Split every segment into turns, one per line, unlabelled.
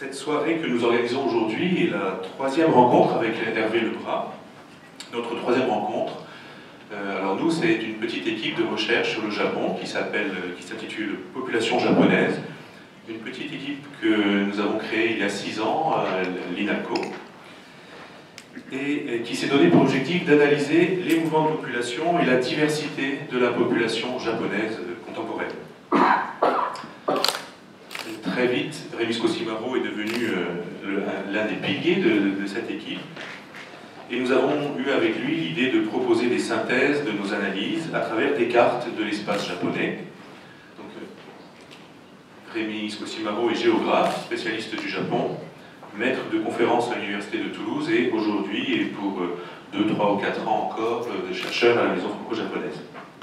Cette soirée que nous organisons aujourd'hui est la troisième rencontre avec Hervé Lebras, notre troisième rencontre. Alors nous, c'est une petite équipe de recherche sur le Japon qui s'intitule Population japonaise. Une petite équipe que nous avons créée il y a 6 ans à l'INALCO et qui s'est donné pour objectif d'analyser les mouvements de population et la diversité de la population japonaise contemporaine. Très vite, Rémi Scossimaro est devenu l'un des piliers de cette équipe. Et nous avons eu avec lui l'idée de proposer des synthèses de nos analyses à travers des cartes de l'espace japonais. Donc, Rémi Scossimaro est géographe, spécialiste du Japon, maître de conférences à l'Université de Toulouse et aujourd'hui, et pour 2, 3 ou 4 ans encore, chercheur à la Maison franco-japonaise.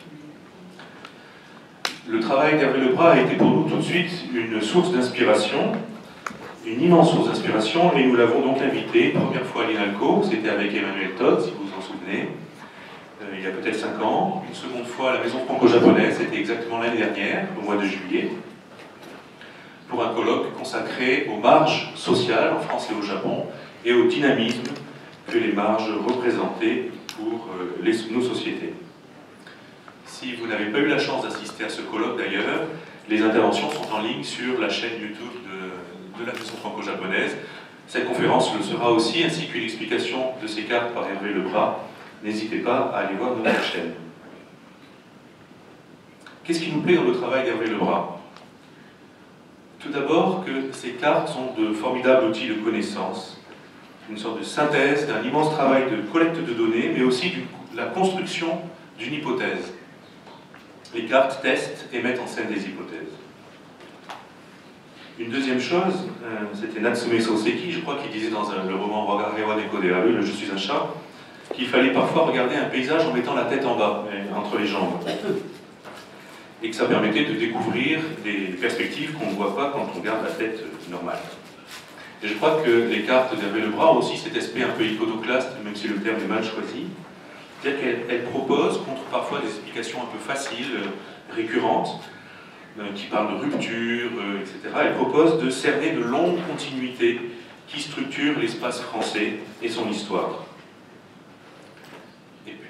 Le travail d'Hervé Lebras a été pour nous tout de suite une source d'inspiration, une immense source d'inspiration, et nous l'avons donc invité, première fois à l'INALCO, c'était avec Emmanuel Todd, si vous vous en souvenez, il y a peut-être 5 ans, une seconde fois à la Maison franco-japonaise, c'était exactement l'année dernière, au mois de juillet, pour un colloque consacré aux marges sociales en France et au Japon, et au dynamisme que les marges représentaient pour nos sociétés. Si vous n'avez pas eu la chance d'assister à ce colloque d'ailleurs, les interventions sont en ligne sur la chaîne YouTube de la Maison franco-japonaise. Cette conférence le sera aussi, ainsi qu'une explication de ces cartes par Hervé Lebras. N'hésitez pas à aller voir notre chaîne. Qu'est-ce qui nous plaît dans le travail d'Hervé Lebras? Tout d'abord que ces cartes sont de formidables outils de connaissance, une sorte de synthèse d'un immense travail de collecte de données, mais aussi de la construction d'une hypothèse. Les cartes testent et mettent en scène des hypothèses. Une deuxième chose, c'était Natsume Soseki, je crois, qui disait dans le roman Wagarewa Neko de Haru, le Je suis un chat, qu'il fallait parfois regarder un paysage en mettant la tête en bas, entre les jambes. Et que ça permettait de découvrir des perspectives qu'on ne voit pas quand on regarde la tête normale. Et je crois que les cartes d'Hervé Lebras ont aussi cet aspect un peu iconoclaste, même si le terme est mal choisi. C'est-à-dire qu'elle propose, contre parfois des explications un peu faciles, récurrentes, qui parlent de rupture, etc., elle propose de cerner de longues continuités qui structurent l'espace français et son histoire. Et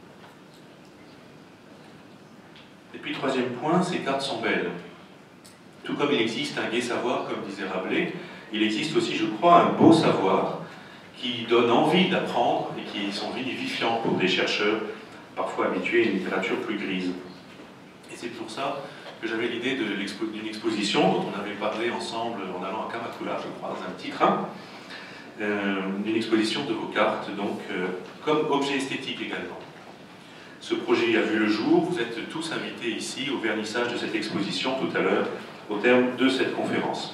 puis troisième point, ces cartes sont belles. Tout comme il existe un gai savoir, comme disait Rabelais, il existe aussi, je crois, un beau savoir qui donne envie d'apprendre et qui sont vivifiants pour des chercheurs parfois habitués à une littérature plus grise. Et c'est pour ça que j'avais l'idée d'une exposition dont on avait parlé ensemble en allant à Kamakura, je crois, dans un petit train, d'une exposition de vos cartes, donc comme objet esthétique également. Ce projet a vu le jour, vous êtes tous invités ici au vernissage de cette exposition tout à l'heure, au terme de cette conférence.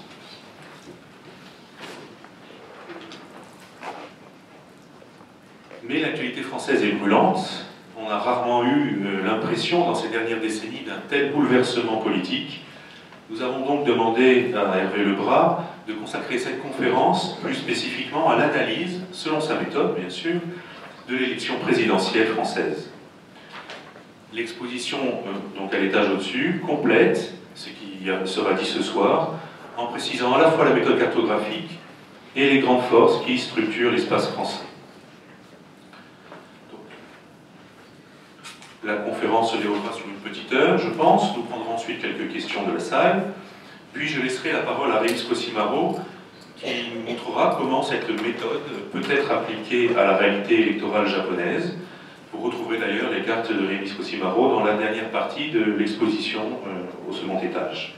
Mais l'actualité française est brûlante. On a rarement eu l'impression dans ces dernières décennies d'un tel bouleversement politique. Nous avons donc demandé à Hervé Lebras de consacrer cette conférence plus spécifiquement à l'analyse, selon sa méthode bien sûr, de l'élection présidentielle française. L'exposition, donc à l'étage au-dessus, complète ce qui sera dit ce soir, en précisant à la fois la méthode cartographique et les grandes forces qui structurent l'espace français. La conférence se déroulera sur une petite heure, je pense. Nous prendrons ensuite quelques questions de la salle. Puis je laisserai la parole à Rémi Scossimaro, qui nous montrera comment cette méthode peut être appliquée à la réalité électorale japonaise. Vous retrouverez d'ailleurs les cartes de Rémi Scossimaro dans la dernière partie de l'exposition au second étage.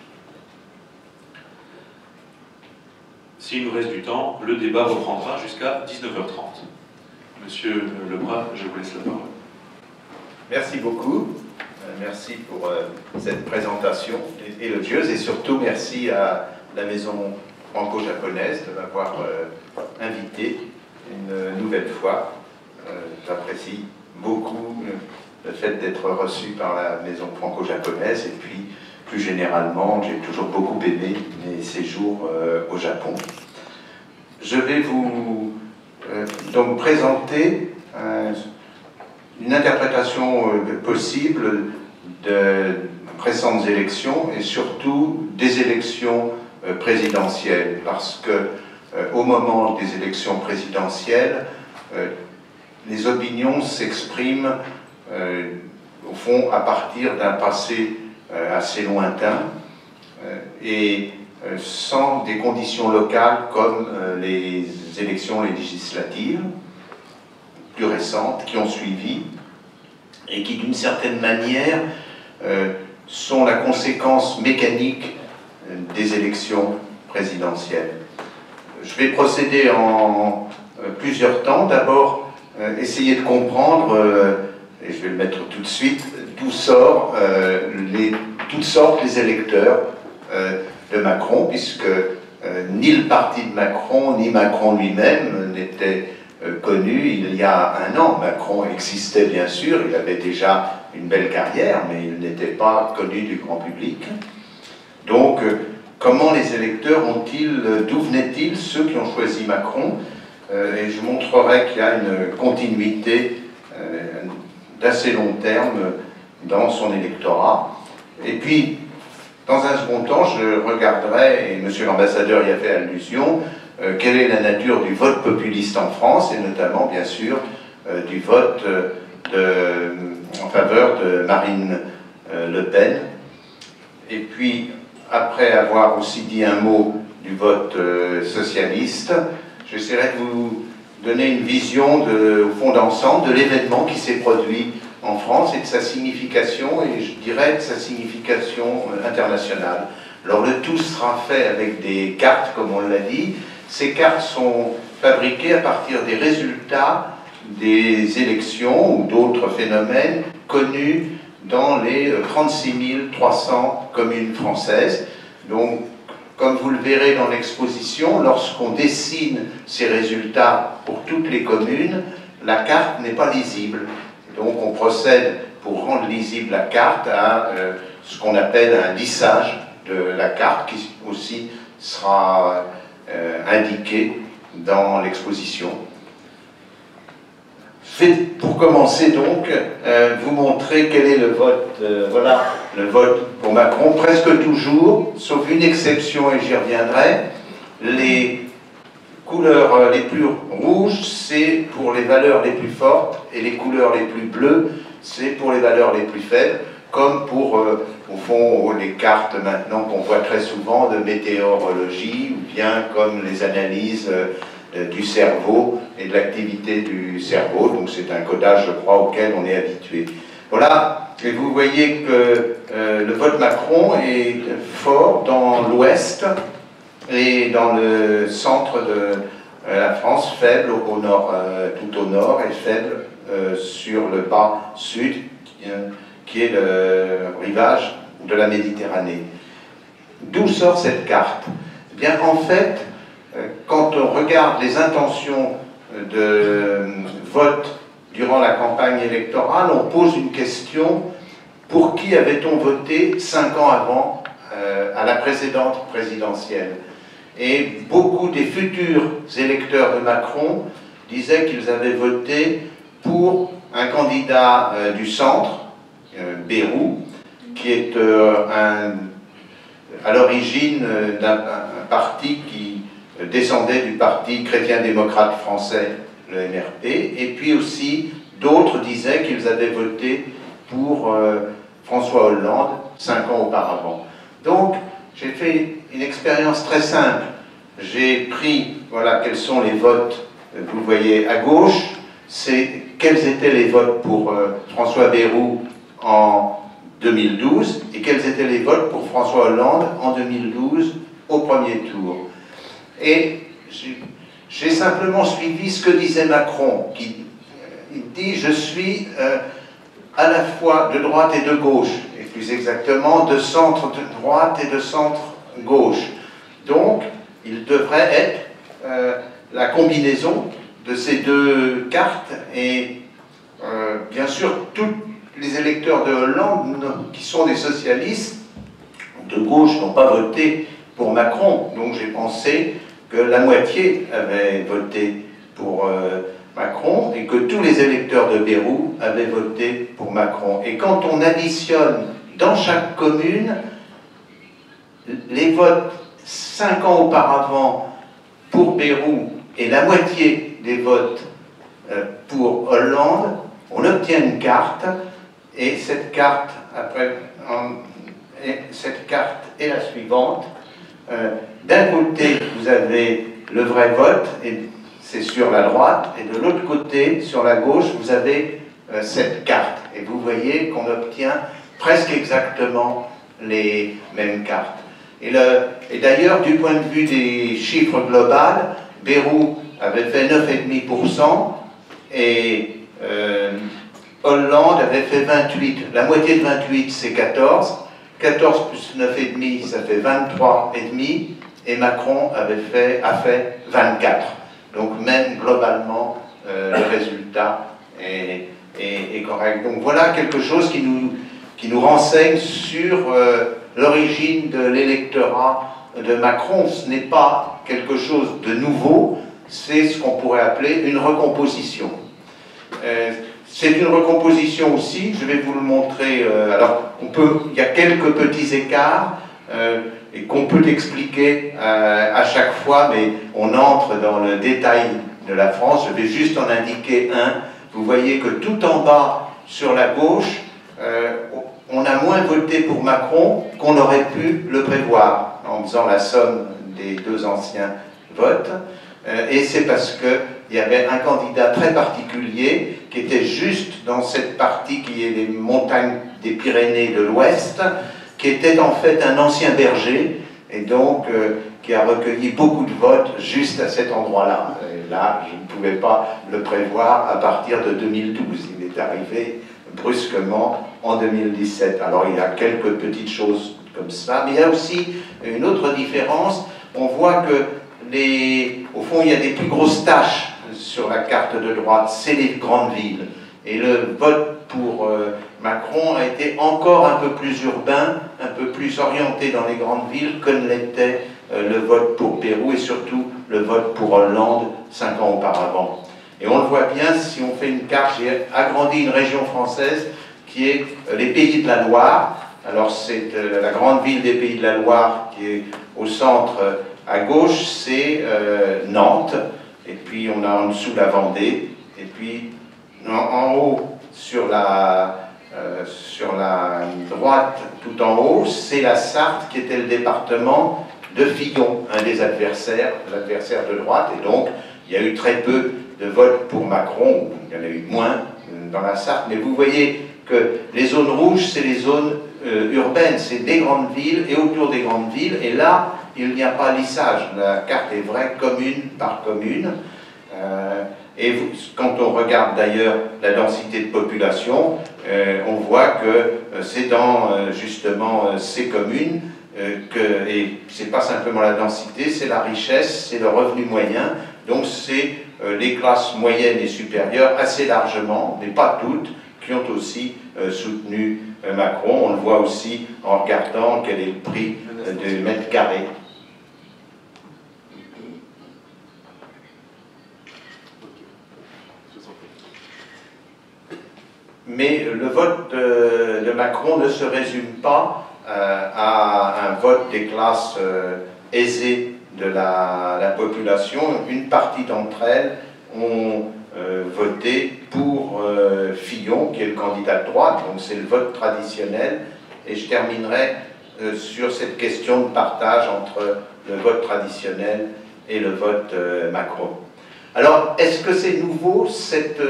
S'il nous reste du temps, le débat reprendra jusqu'à 19h30. Monsieur Lebras, je vous laisse la parole.
Merci beaucoup, merci pour cette présentation élogieuse et surtout merci à la Maison franco-japonaise de m'avoir invité une nouvelle fois. J'apprécie beaucoup le fait d'être reçu par la Maison franco-japonaise et puis plus généralement j'ai toujours beaucoup aimé mes séjours au Japon. Je vais vous donc présenter une interprétation possible de précédentes élections et surtout des élections présidentielle, parce que au moment des élections présidentielles, les opinions s'expriment au fond à partir d'un passé assez lointain et sans des conditions locales comme les élections législatives plus récentes qui ont suivi et qui d'une certaine manière sont la conséquence mécanique des élections présidentielles. Je vais procéder en plusieurs temps. D'abord, essayer de comprendre, et je vais le mettre tout de suite, d'où sortent les électeurs de Macron, puisque ni le parti de Macron, ni Macron lui-même n'étaient connus il y a un an. Macron existait bien sûr, il avait déjà une belle carrière, mais il n'était pas connu du grand public. Donc, comment les électeurs ont-ils, d'où venaient-ils ceux qui ont choisi Macron? Et je montrerai qu'il y a une continuité d'assez long terme dans son électorat. Et puis, dans un second temps, je regarderai, et monsieur l'ambassadeur y a fait allusion, quelle est la nature du vote populiste en France, et notamment, bien sûr, du vote en faveur de Marine Le Pen. Et puis, après avoir aussi dit un mot du vote socialiste, j'essaierai de vous donner une vision au fond d'ensemble de l'événement qui s'est produit en France et de sa signification, et je dirais de sa signification internationale. Alors le tout sera fait avec des cartes, comme on l'a dit. Ces cartes sont fabriquées à partir des résultats des élections ou d'autres phénomènes connus dans les 36 300 communes françaises. Donc, comme vous le verrez dans l'exposition, lorsqu'on dessine ces résultats pour toutes les communes, la carte n'est pas lisible. Donc on procède, pour rendre lisible la carte, à ce qu'on appelle un lissage de la carte, qui aussi sera indiqué dans l'exposition. Je vais, pour commencer donc, vous montrer quel est le vote. Voilà le vote pour Macron. Presque toujours, sauf une exception, et j'y reviendrai, les couleurs les plus rouges, c'est pour les valeurs les plus fortes, et les couleurs les plus bleues, c'est pour les valeurs les plus faibles, comme pour, au fond, les cartes maintenant qu'on voit très souvent de météorologie, ou bien comme les analyses du cerveau et de l'activité du cerveau. Donc c'est un codage, je crois, auquel on est habitué. Voilà, et vous voyez que le vote Macron est fort dans l'ouest et dans le centre de la France, faible au nord, tout au nord, et faible sur le bas sud, qui est le rivage de la Méditerranée. D'où sort cette carte? Eh bien, en fait, quand on regarde les intentions de vote durant la campagne électorale, on pose une question: pour qui avait-on voté 5 ans avant, à la précédente présidentielle? Et beaucoup des futurs électeurs de Macron disaient qu'ils avaient voté pour un candidat du centre, Bayrou, qui est à l'origine d'un parti qui descendait du parti chrétien-démocrate français, le MRP, et puis aussi d'autres disaient qu'ils avaient voté pour François Hollande 5 ans auparavant. Donc j'ai fait une expérience très simple. J'ai pris, voilà, quels sont les votes, vous voyez à gauche, c'est quels étaient les votes pour François Bayrou en 2012 et quels étaient les votes pour François Hollande en 2012 au premier tour. Et j'ai simplement suivi ce que disait Macron, qui dit: je suis à la fois de droite et de gauche, et plus exactement de centre de droite et de centre gauche. Donc, il devrait être la combinaison de ces deux cartes, et bien sûr, tous les électeurs de Hollande, qui sont des socialistes de gauche, n'ont pas voté pour Macron. Donc j'ai pensé que la moitié avait voté pour Macron et que tous les électeurs de Bayrou avaient voté pour Macron. Et quand on additionne dans chaque commune les votes 5 ans auparavant pour Bayrou et la moitié des votes pour Hollande, on obtient une carte, et cette carte, cette carte est la suivante. D'un côté, vous avez le vrai vote, et c'est sur la droite, et de l'autre côté, sur la gauche, vous avez cette carte. Et vous voyez qu'on obtient presque exactement les mêmes cartes. Et d'ailleurs, du point de vue des chiffres globaux, Bayrou avait fait 9,5% et Hollande avait fait 28. La moitié de 28, c'est 14. 14 plus 9,5, ça fait 23,5. Et Macron a fait 24. Donc même globalement, le résultat est correct. Donc voilà quelque chose qui nous renseigne sur l'origine de l'électorat de Macron. Ce n'est pas quelque chose de nouveau, c'est ce qu'on pourrait appeler une recomposition. C'est une recomposition aussi, je vais vous le montrer. Alors, il y a quelques petits écarts et qu'on peut expliquer à chaque fois, mais on entre dans le détail de la France. Je vais juste en indiquer un. Vous voyez que tout en bas, sur la gauche, on a moins voté pour Macron qu'on aurait pu le prévoir en faisant la somme des deux anciens votes. Et c'est parce qu'il y avait un candidat très particulier qui était juste dans cette partie qui est les montagnes des Pyrénées de l'Ouest, qui était en fait un ancien berger, et donc qui a recueilli beaucoup de votes juste à cet endroit-là. Et là, je ne pouvais pas le prévoir à partir de 2012. Il est arrivé brusquement en 2017. Alors il y a quelques petites choses comme ça, mais il y a aussi une autre différence. On voit que au fond, il y a des plus grosses taches sur la carte de droite, c'est les grandes villes. Et le vote pour Macron a été encore un peu plus urbain, un peu plus orienté dans les grandes villes que ne l'était le vote pour Bayrou et surtout le vote pour Hollande 5 ans auparavant. Et on le voit bien si on fait une carte. J'ai agrandi une région française qui est les Pays de la Loire. Alors c'est la grande ville des Pays de la Loire qui est au centre. À gauche, c'est Nantes, et puis on a en dessous la Vendée, et puis en haut, sur la droite, tout en haut, c'est la Sarthe, qui était le département de Fillon, un des adversaires, l'adversaire de droite, et donc il y a eu très peu de votes pour Macron, il y en a eu moins dans la Sarthe, mais vous voyez que les zones rouges, c'est les zones urbaines, c'est des grandes villes, et autour des grandes villes, et là, il n'y a pas lissage, la carte est vraie commune par commune. Quand on regarde d'ailleurs la densité de population, on voit que c'est dans justement ces communes, et c'est pas simplement la densité, c'est la richesse, c'est le revenu moyen, donc c'est les classes moyennes et supérieures assez largement, mais pas toutes, qui ont aussi soutenu Macron. On le voit aussi en regardant quel est le prix du mètre carré. Mais le vote de Macron ne se résume pas à un vote des classes aisées de la population. Une partie d'entre elles ont voté pour Fillon, qui est le candidat de droite, donc c'est le vote traditionnel. Et je terminerai sur cette question de partage entre le vote traditionnel et le vote Macron. Alors, est-ce que c'est nouveau, cette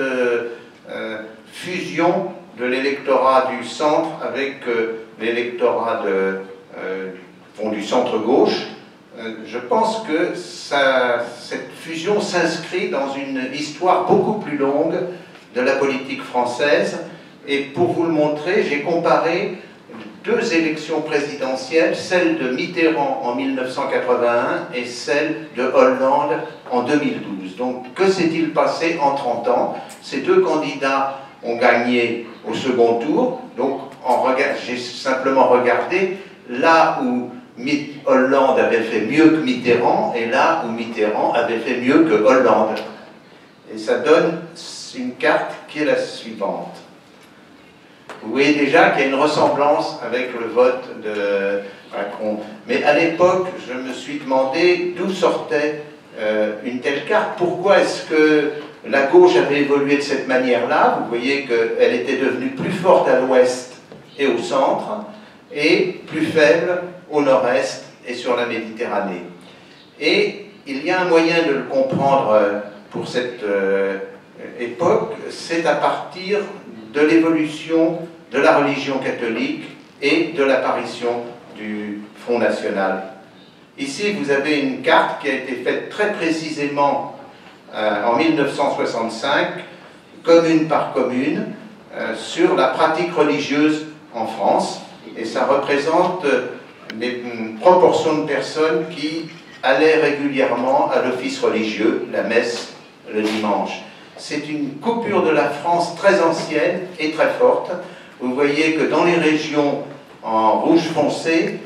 fusion de l'électorat du centre avec l'électorat du centre-gauche? Je pense que cette fusion s'inscrit dans une histoire beaucoup plus longue de la politique française. Et pour vous le montrer, j'ai comparé deux élections présidentielles, celle de Mitterrand en 1981 et celle de Hollande en 2012. Donc, que s'est-il passé en 30 ans? Ces deux candidats ont gagné au second tour. Donc, j'ai simplement regardé là où Hollande avait fait mieux que Mitterrand et là où Mitterrand avait fait mieux que Hollande. Et ça donne une carte qui est la suivante. Vous voyez déjà qu'il y a une ressemblance avec le vote Macron. Mais à l'époque, je me suis demandé d'où sortait une telle carte. Pourquoi est-ce que la gauche avait évolué de cette manière-là? Vous voyez qu'elle était devenue plus forte à l'ouest et au centre, et plus faible au nord-est et sur la Méditerranée. Et il y a un moyen de le comprendre pour cette époque, c'est à partir de l'évolution de la religion catholique et de l'apparition du Front National. Ici, vous avez une carte qui a été faite très précisément en 1965, commune par commune, sur la pratique religieuse en France, et ça représente une proportion de personnes qui allaient régulièrement à l'office religieux, la messe le dimanche. C'est une coupure de la France très ancienne et très forte. Vous voyez que dans les régions en rouge foncé,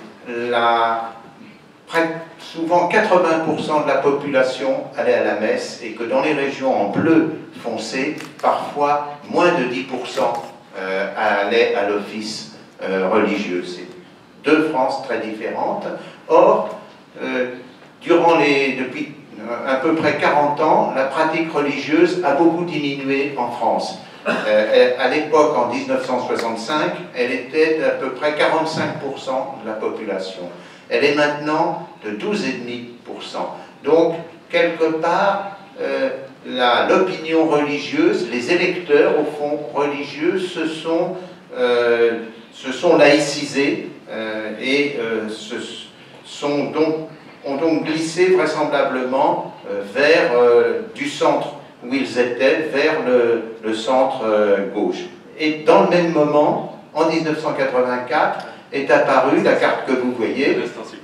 souvent 80% de la population allait à la messe, et que dans les régions en bleu foncé, parfois moins de 10% allaient à l'office religieux. C'est deux France très différentes. Or, depuis à peu près 40 ans, la pratique religieuse a beaucoup diminué en France. À l'époque, en 1965, elle était d'à peu près 45% de la population. Elle est maintenant de 12,5%. Donc, quelque part, l'opinion religieuse, les électeurs, au fond, religieux, se sont laïcisés et ont donc glissé vraisemblablement vers du centre où ils étaient, vers le centre gauche. Et dans le même moment, en 1984, est apparue la carte que vous voyez.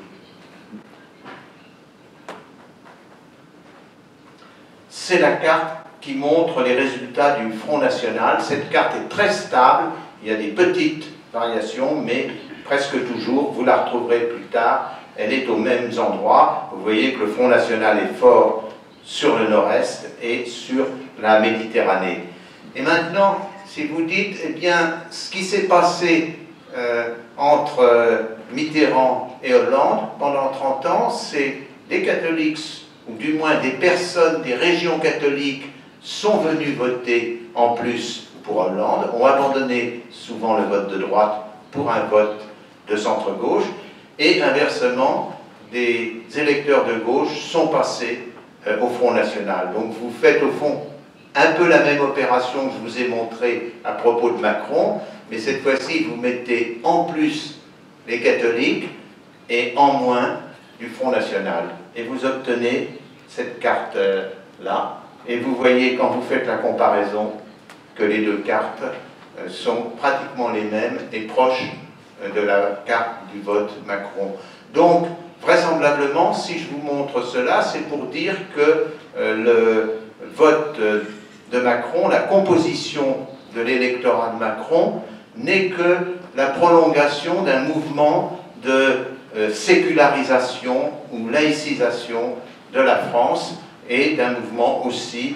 C'est la carte qui montre les résultats du Front National. Cette carte est très stable, il y a des petites variations, mais presque toujours, vous la retrouverez plus tard, elle est aux mêmes endroits. Vous voyez que le Front National est fort sur le nord-est et sur la Méditerranée. Et maintenant, si vous dites, eh bien, ce qui s'est passé entre Mitterrand et Hollande pendant 30 ans, c'est des catholiques, ou du moins des personnes des régions catholiques, sont venus voter en plus pour Hollande, ont abandonné souvent le vote de droite pour un vote de centre-gauche, et inversement, des électeurs de gauche sont passés au Front National. Donc vous faites au fond un peu la même opération que je vous ai montrée à propos de Macron, mais cette fois-ci vous mettez en plus les catholiques et en moins du Front National. Et vous obtenez cette carte-là, et vous voyez quand vous faites la comparaison que les deux cartes sont pratiquement les mêmes et proches de la carte du vote Macron. Donc, vraisemblablement, si je vous montre cela, c'est pour dire que le vote de Macron, la composition de l'électorat de Macron, n'est que la prolongation d'un mouvement de sécularisation ou laïcisation de la France, et d'un mouvement aussi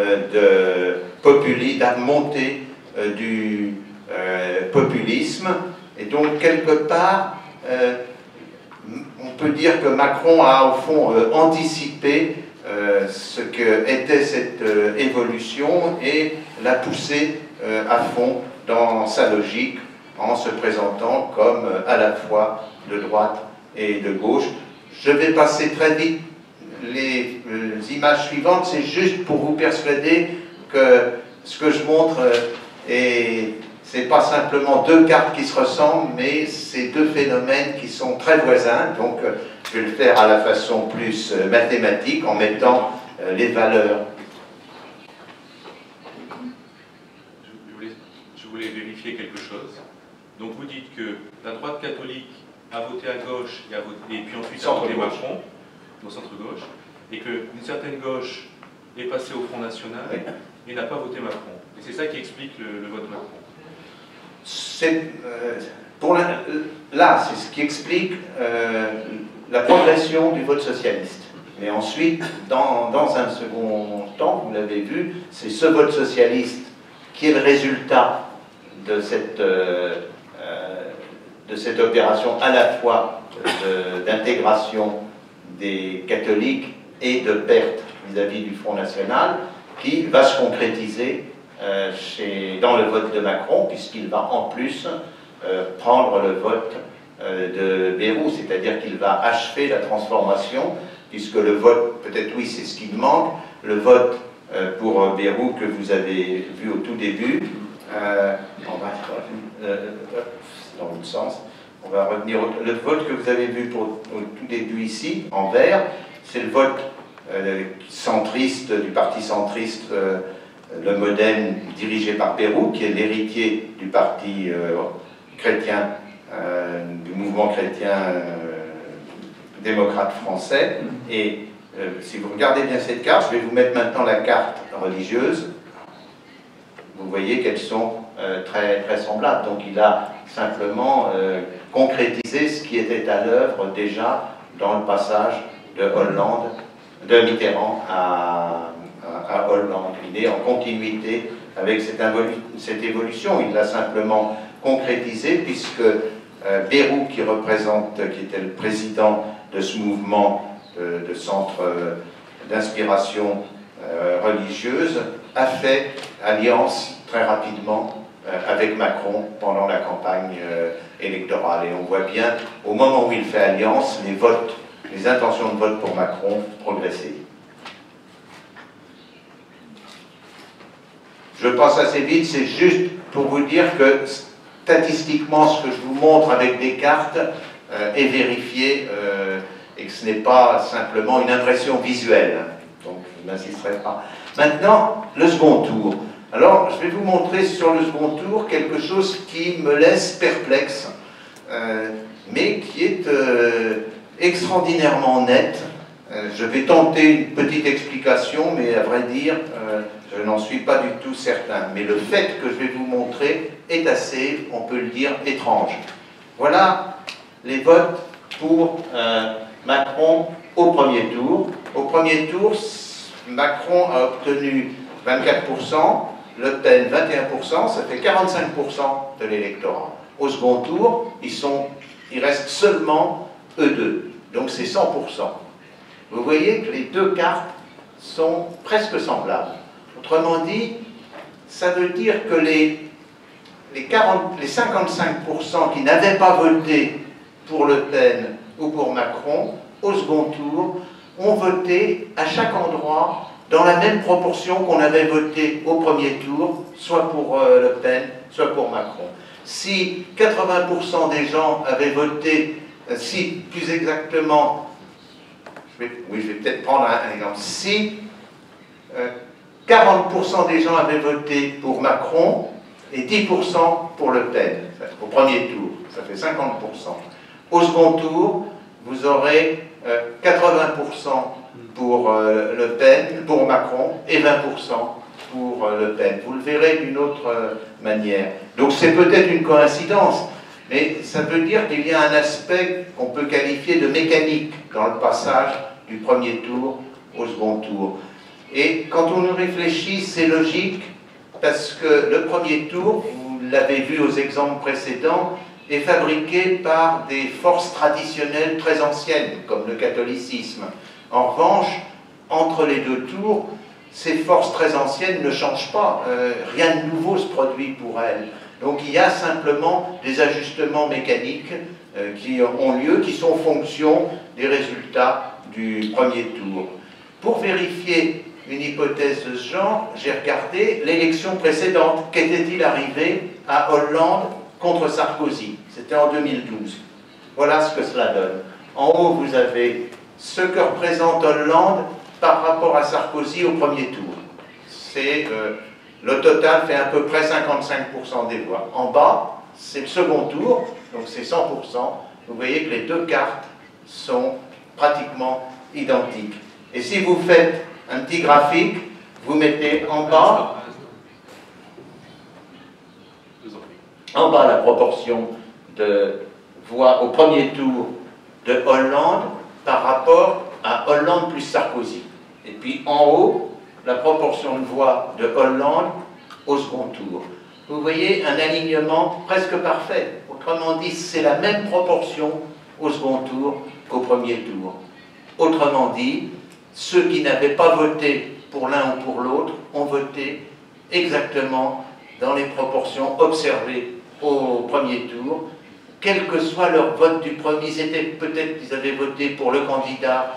de montée du populisme. Et donc, quelque part, on peut dire que Macron a, au fond, anticipé ce qu'était cette évolution et l'a poussé à fond dans sa logique, en se présentant comme à la fois de droite et de gauche. Je vais passer très vite les images suivantes, c'est juste pour vous persuader que ce que je montre c'est pas simplement deux cartes qui se ressemblent, mais c'est deux phénomènes qui sont très voisins. Donc je vais le faire à la façon plus mathématique, en mettant les valeurs.
Je voulais vérifier quelque chose. Donc vous dites que la droite catholique a voté à gauche et puis ensuite a voté Macron, au centre-gauche, et qu'une certaine gauche est passée au Front National et n'a pas voté Macron. Et c'est ça qui explique le vote Macron.
Là, c'est ce qui explique la progression du vote socialiste. Et ensuite, dans un second temps, vous l'avez vu, c'est ce vote socialiste qui est le résultat de cette opération à la fois d'intégration des catholiques et de perte vis-à-vis du Front National, qui va se concrétiser dans le vote de Macron, puisqu'il va en plus prendre le vote de Bayrou, c'est-à-dire qu'il va achever la transformation, puisque le vote, peut-être oui, c'est ce qui manque, le vote pour Bayrou que vous avez vu au tout début, dans l'autre sens, on va revenir le vote que vous avez vu au tout début ici, en vert, c'est le vote centriste, du parti centriste, le Modem, dirigé par Bayrou, qui est l'héritier du parti chrétien, du mouvement chrétien démocrate français. Et si vous regardez bien cette carte, je vais vous mettre maintenant la carte religieuse. Vous voyez qu'elles sont très, très semblables. Donc il a simplement concrétisé ce qui était à l'œuvre déjà dans le passage de Mitterrand à Hollande. Il est en continuité avec cette évolution. Il l'a simplement concrétisé puisque Bayrou, qui était le président de ce mouvement de centre d'inspiration religieuse, a fait alliance très rapidement avec Macron pendant la campagne électorale. Et on voit bien, au moment où il fait alliance, les intentions de vote pour Macron progresser. Je passe assez vite, c'est juste pour vous dire que statistiquement, ce que je vous montre avec des cartes est vérifié et que ce n'est pas simplement une impression visuelle. Donc, je n'insisterai pas. Maintenant, le second tour. Alors, je vais vous montrer sur le second tour quelque chose qui me laisse perplexe, mais qui est extraordinairement net. Je vais tenter une petite explication, mais à vrai dire, je n'en suis pas du tout certain. Mais le fait que je vais vous montrer est assez, on peut le dire, étrange. Voilà les votes pour Macron au premier tour. Au premier tour, Macron a obtenu 24%, Le Pen 21%, ça fait 45% de l'électorat. Au second tour, il reste seulement eux deux, donc c'est 100%. Vous voyez que les deux cartes sont presque semblables. Autrement dit, ça veut dire que les 55% qui n'avaient pas voté pour Le Pen ou pour Macron, au second tour, ont voté à chaque endroit dans la même proportion qu'on avait voté au premier tour, soit pour Le Pen, soit pour Macron. Si 80% des gens avaient voté, si plus exactement, je vais peut-être prendre un exemple, si 40% des gens avaient voté pour Macron et 10% pour Le Pen, au premier tour, ça fait 50%. Au second tour, vous aurez 80% pour Le Pen, pour Macron, et 20% pour Le Pen. Vous le verrez d'une autre manière. Donc c'est peut-être une coïncidence, mais ça veut dire qu'il y a un aspect qu'on peut qualifier de mécanique dans le passage du premier tour au second tour. Et quand on y réfléchit, c'est logique, parce que le premier tour, vous l'avez vu aux exemples précédents, est fabriqué par des forces traditionnelles très anciennes, comme le catholicisme. En revanche, entre les deux tours, ces forces très anciennes ne changent pas. Rien de nouveau se produit pour elles. Donc il y a simplement des ajustements mécaniques qui ont lieu, qui sont fonction des résultats du premier tour. Pour vérifier une hypothèse de ce genre, j'ai regardé l'élection précédente. Qu'était-il arrivé à Hollande contre Sarkozy? C'était en 2012. Voilà ce que cela donne. En haut, vous avez ce que représente Hollande par rapport à Sarkozy au premier tour. Le total fait à peu près 55% des voix. En bas, c'est le second tour, donc c'est 100%. Vous voyez que les deux cartes sont pratiquement identiques. Et si vous faites un petit graphique, vous mettez en bas la proportion de voix au premier tour de Hollande par rapport à Hollande plus Sarkozy. Et puis en haut, la proportion de voix de Hollande au second tour. Vous voyez un alignement presque parfait. Autrement dit, c'est la même proportion au second tour qu'au premier tour. Autrement dit, ceux qui n'avaient pas voté pour l'un ou pour l'autre ont voté exactement dans les proportions observées au premier tour, quel que soit leur vote du premier. C'était peut-être qu'ils avaient voté pour le candidat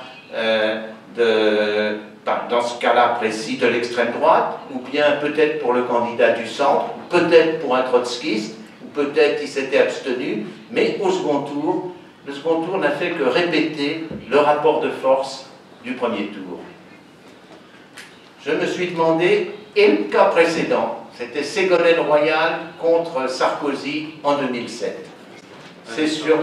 dans ce cas-là précis, de l'extrême droite, ou bien peut-être pour le candidat du centre, peut-être pour un trotskiste, ou peut-être il s'était abstenu, mais au second tour, le second tour n'a fait que répéter le rapport de force du premier tour. Je me suis demandé, et le cas précédent, c'était Ségolène Royal contre Sarkozy en 2007. C'est sur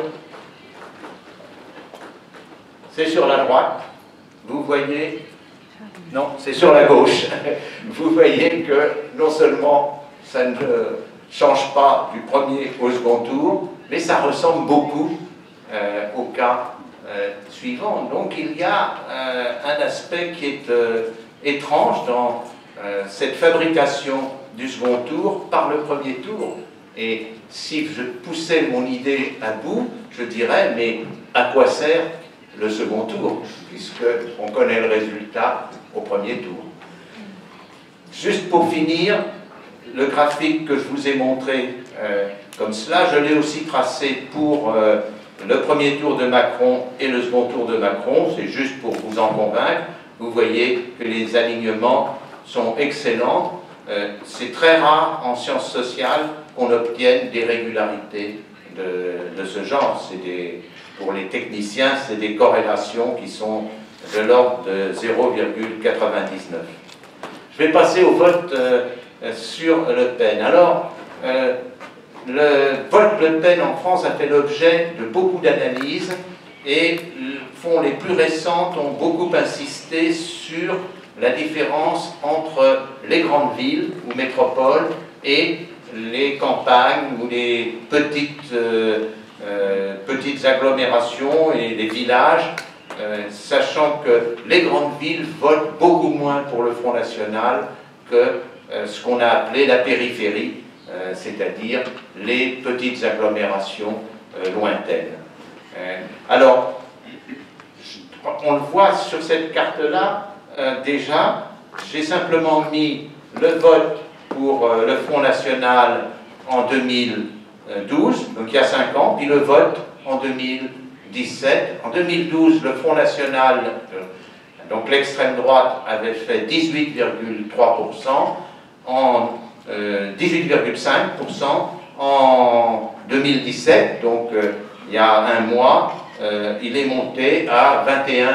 la droite, vous voyez, non, c'est sur la gauche. Vous voyez que non seulement ça ne change pas du premier au second tour, mais ça ressemble beaucoup au cas suivant. Donc il y a un aspect qui est étrange dans cette fabrication du second tour par le premier tour. Et si je poussais mon idée à bout, je dirais, mais à quoi sert le second tour, puisqu'on connaît le résultat au premier tour. Juste pour finir, le graphique que je vous ai montré comme cela, je l'ai aussi tracé pour le premier tour de Macron et le second tour de Macron, c'est juste pour vous en convaincre. Vous voyez que les alignements sont excellents. C'est très rare en sciences sociales qu'on obtienne des régularités de ce genre. Pour les techniciens, c'est des corrélations qui sont de l'ordre de 0,99. Je vais passer au vote sur Le Pen. Alors, le vote Le Pen en France a fait l'objet de beaucoup d'analyses et les plus récentes ont beaucoup insisté sur la différence entre les grandes villes ou métropoles et les campagnes ou les petites agglomérations et les villages, sachant que les grandes villes votent beaucoup moins pour le Front National que ce qu'on a appelé la périphérie, c'est-à-dire les petites agglomérations lointaines. Alors, on le voit sur cette carte-là, déjà, j'ai simplement mis le vote pour le Front National en 2012, donc il y a 5 ans, puis le vote en 2017. En 2012, le Front National, donc l'extrême droite, avait fait 18,3%, en 18,5% en 2017, donc il y a un mois, il est monté à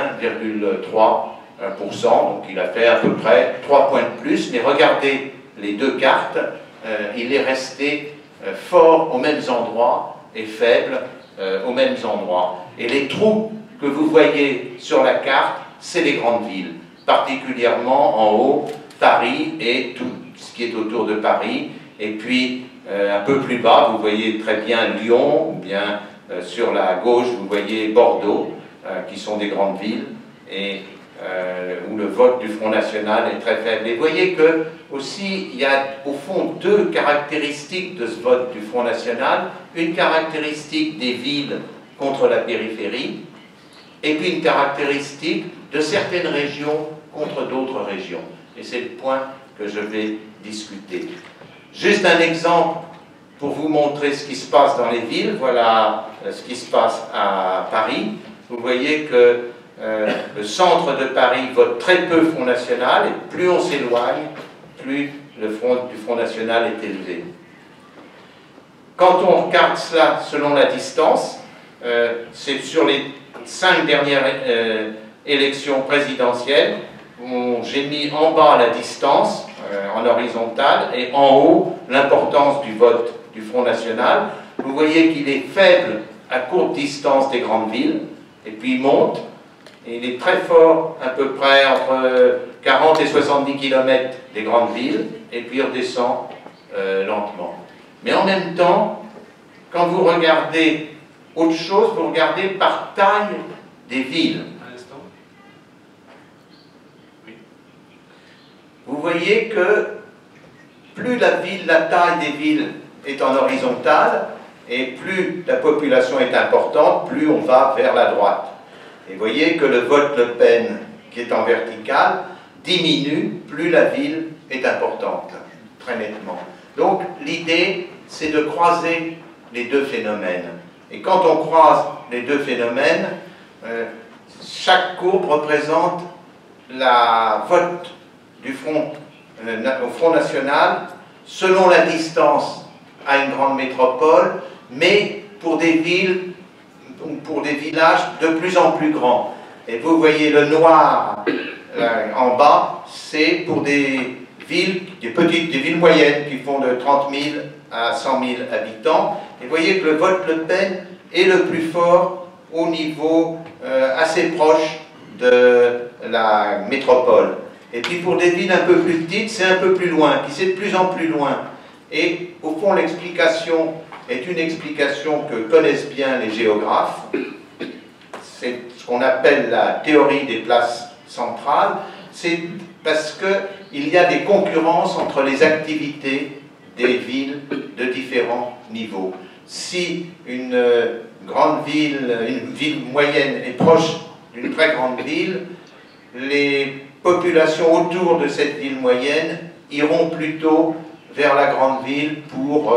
21,3%, donc il a fait à peu près 3 points de plus, mais regardez les deux cartes, il est resté fort aux mêmes endroits et faible aux mêmes endroits. Et les trous que vous voyez sur la carte, c'est les grandes villes, particulièrement en haut, Paris et tout ce qui est autour de Paris, et puis un peu plus bas, vous voyez très bien Lyon, ou bien sur la gauche, vous voyez Bordeaux, qui sont des grandes villes, et où le vote du Front National est très faible. Et vous voyez que aussi, il y a au fond deux caractéristiques de ce vote du Front National, une caractéristique des villes contre la périphérie, et puis une caractéristique de certaines régions contre d'autres régions. Et c'est le point que je vais discuter. Juste un exemple pour vous montrer ce qui se passe dans les villes. Voilà ce qui se passe à Paris. Vous voyez que le centre de Paris vote très peu Front National, et plus on s'éloigne, plus le front du Front National est élevé. Quand on regarde cela selon la distance, c'est sur les 5 dernières élections présidentielles, j'ai mis en bas la distance en horizontal et en haut l'importance du vote du Front National. Vous voyez qu'il est faible à courte distance des grandes villes, et puis il monte, et il est très fort à peu près entre 40 et 70 km des grandes villes, et puis il redescend lentement. Mais en même temps, quand vous regardez autre chose, vous regardez par taille des villes. Vous voyez que plus la taille des villes est en horizontale, Et plus la population est importante, plus on va vers la droite. Et vous voyez que le vote Le Pen, qui est en vertical, diminue plus la ville est importante, très nettement. Donc l'idée, c'est de croiser les deux phénomènes. Et quand on croise les deux phénomènes, chaque courbe représente la vote du Front, au Front National selon la distance à une grande métropole, mais pour des villes ou pour des villages de plus en plus grands. Et vous voyez le noir en bas, c'est pour des villes, des villes moyennes qui font de 30 000 à 100 000 habitants. Et vous voyez que le vote Le Pen est le plus fort au niveau assez proche de la métropole. Et puis pour des villes un peu plus petites, c'est un peu plus loin, puis c'est de plus en plus loin. Et au fond, l'explication est une explication que connaissent bien les géographes. C'est ce qu'on appelle la théorie des places centrales. C'est parce qu'il y a des concurrences entre les activités des villes de différents niveaux. Si une grande ville, une ville moyenne est proche d'une très grande ville, les populations autour de cette ville moyenne iront plutôt vers la grande ville pour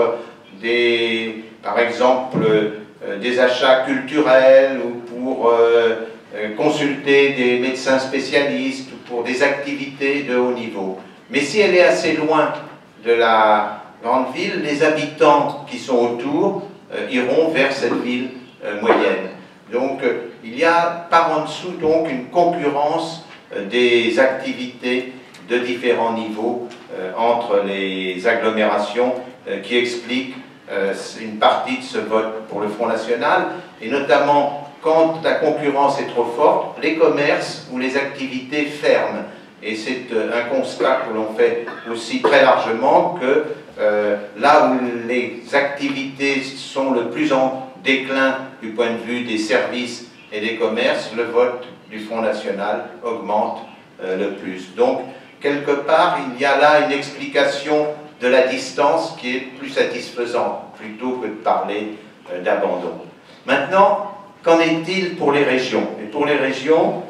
par exemple, des achats culturels ou pour consulter des médecins spécialistes ou pour des activités de haut niveau. Mais si elle est assez loin de la grande ville, les habitants qui sont autour iront vers cette ville moyenne. Donc il y a par en dessous donc une concurrence des activités de différents niveaux entre les agglomérations qui expliquent une partie de ce vote pour le Front National, et notamment quand la concurrence est trop forte, les commerces ou les activités ferment. Et c'est un constat que l'on fait aussi très largement, que là où les activités sont le plus en déclin du point de vue des services et des commerces, le vote du Front National augmente le plus. Donc, quelque part, il y a là une explication de la distance qui est plus satisfaisante, plutôt que de parler d'abandon. Maintenant, qu'en est-il pour les régions? Et pour les régions,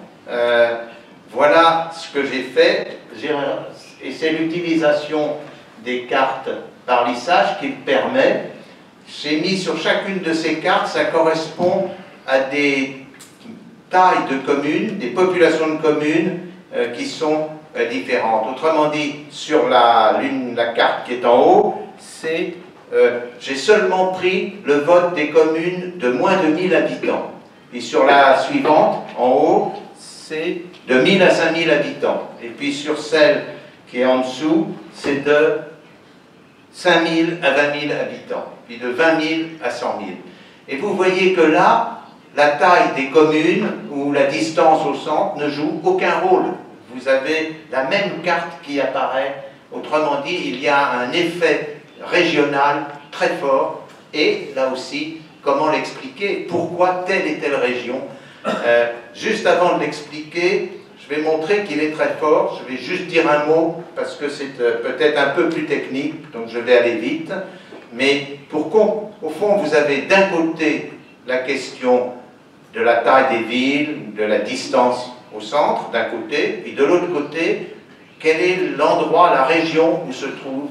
voilà ce que j'ai fait, et c'est l'utilisation des cartes par lissage qui me permet. J'ai mis sur chacune de ces cartes, ça correspond à des tailles de communes, des populations de communes qui sont différentes. Autrement dit, sur la carte qui est en haut, j'ai seulement pris le vote des communes de moins de 1000 habitants. Et sur la suivante, en haut, c'est de 1000 à 5000 habitants. Et puis sur celle qui est en dessous, c'est de 5000 à 20 000 habitants. Puis de 20 000 à 100 000. Et vous voyez que là, la taille des communes ou la distance au centre ne joue aucun rôle. Vous avez la même carte qui apparaît. Autrement dit, il y a un effet régional très fort. Et là aussi, comment l'expliquer? Pourquoi telle et telle région? Juste avant de l'expliquer, je vais montrer qu'il est très fort. Je vais juste dire un mot parce que c'est peut-être un peu plus technique, donc je vais aller vite. Mais au fond, vous avez d'un côté la question de la taille des villes, de la distance au centre, d'un côté, et de l'autre côté, quel est l'endroit, la région où se trouve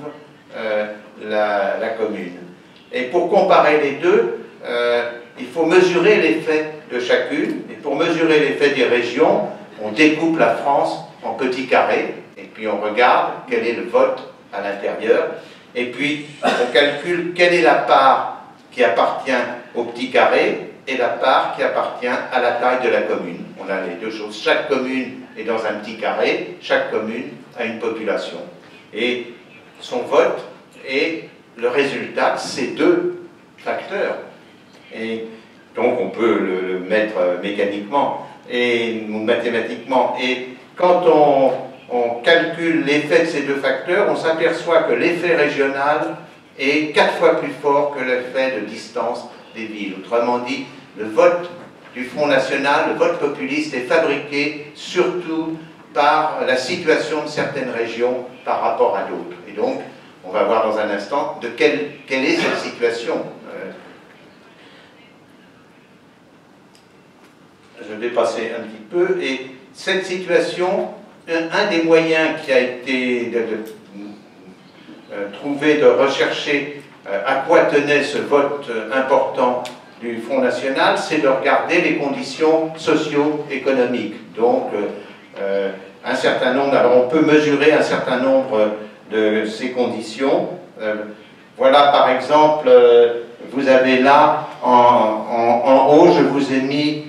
la commune. Et pour comparer les deux, il faut mesurer l'effet de chacune, et pour mesurer l'effet des régions, on découpe la France en petits carrés, et puis on regarde quel est le vote à l'intérieur, et puis on calcule quelle est la part qui appartient au petit carré, et la part qui appartient à la taille de la commune. On a les deux choses. Chaque commune est dans un petit carré, chaque commune a une population. Et son vote est le résultat de ces deux facteurs. Et donc on peut le mettre mécaniquement ou mathématiquement. Et quand on calcule l'effet de ces deux facteurs, on s'aperçoit que l'effet régional est 4 fois plus fort que l'effet de distance des villes. Autrement dit, le vote du Front National, le vote populiste est fabriqué surtout par la situation de certaines régions par rapport à d'autres. Et donc, on va voir dans un instant de quelle est cette situation. je vais passer un petit peu. Et cette situation, un des moyens qui a été trouvé de rechercher à quoi tenait ce vote important du Front National, c'est de regarder les conditions socio-économiques. Donc, un certain nombre, alors on peut mesurer un certain nombre de ces conditions. Voilà par exemple, vous avez là en haut, je vous ai mis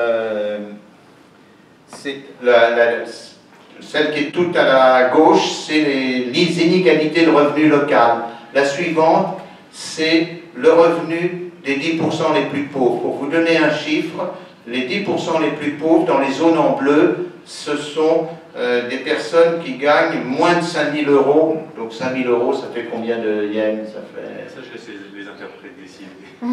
celle qui est toute à la gauche, c'est les inégalités de revenus locales. La suivante, c'est le revenu des 10% les plus pauvres. Pour vous donner un chiffre, les 10% les plus pauvres dans les zones en bleu, ce sont des personnes qui gagnent moins de 5 000 euros. Donc 5 000 euros, ça fait combien de yens? Ça fait...
Ça, je laisse les interprètes décider.